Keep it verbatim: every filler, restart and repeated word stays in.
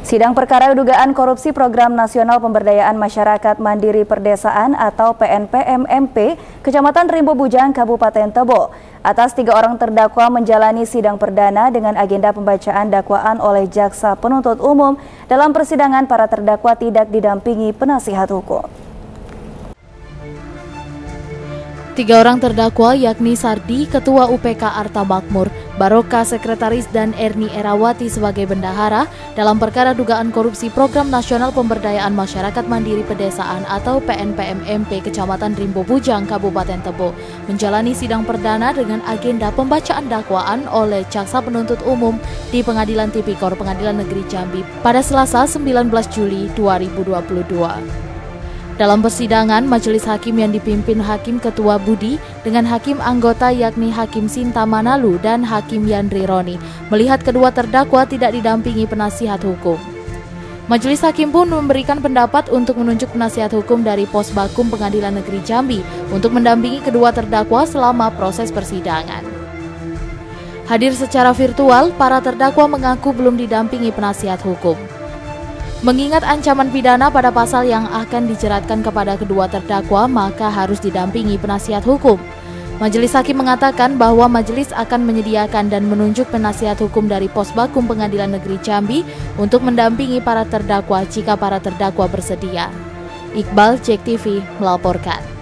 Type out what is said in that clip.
Sidang perkara dugaan korupsi Program Nasional Pemberdayaan Masyarakat Mandiri Perdesaan atau P N P M M P, Kecamatan Rimbo Bujang, Kabupaten Tebo. Atas tiga orang terdakwa menjalani sidang perdana dengan agenda pembacaan dakwaan oleh Jaksa Penuntut Umum. Dalam persidangan, para terdakwa tidak didampingi penasihat hukum. Tiga orang terdakwa yakni Sardi, Ketua U P K Arta Makmur, Baroka Sekretaris dan Erni Erawati sebagai bendahara dalam perkara dugaan korupsi Program Nasional Pemberdayaan Masyarakat Mandiri Pedesaan atau P N P M M P Kecamatan Rimbo Bujang, Kabupaten Tebo, menjalani sidang perdana dengan agenda pembacaan dakwaan oleh Jaksa Penuntut Umum di Pengadilan Tipikor Pengadilan Negeri Jambi pada Selasa sembilan belas Juli dua ribu dua puluh dua. Dalam persidangan, majelis hakim yang dipimpin Hakim Ketua Budi dengan hakim anggota yakni Hakim Sinta Manalu dan Hakim Yandri Roni melihat kedua terdakwa tidak didampingi penasihat hukum. Majelis hakim pun memberikan pendapat untuk menunjuk penasihat hukum dari Posbakum Pengadilan Negeri Jambi untuk mendampingi kedua terdakwa selama proses persidangan. Hadir secara virtual, para terdakwa mengaku belum didampingi penasihat hukum. Mengingat ancaman pidana pada pasal yang akan dijeratkan kepada kedua terdakwa, maka harus didampingi penasihat hukum. Majelis hakim mengatakan bahwa majelis akan menyediakan dan menunjuk penasihat hukum dari Posbakum Pengadilan Negeri Jambi untuk mendampingi para terdakwa jika para terdakwa bersedia. Iqbal, Jek T V, melaporkan.